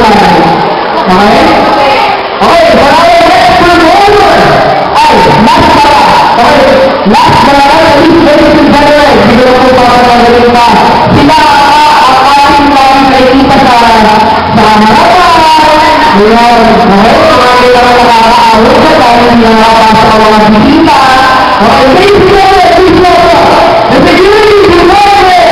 Okay? Okay, marami next promoter. Ay, last pala. Okay, last pala kayo, please, ladies and gentlemen. Hindi ko po papagagaling pa. Sila ang ating mga nakikita sa harapan. Ngayon, okay, marami lang nakakaawit na dahil hindi nakapasok ang mga bisita. Okay, ladies and gentlemen, please welcome the security department.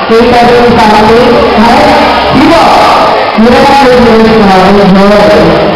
Kita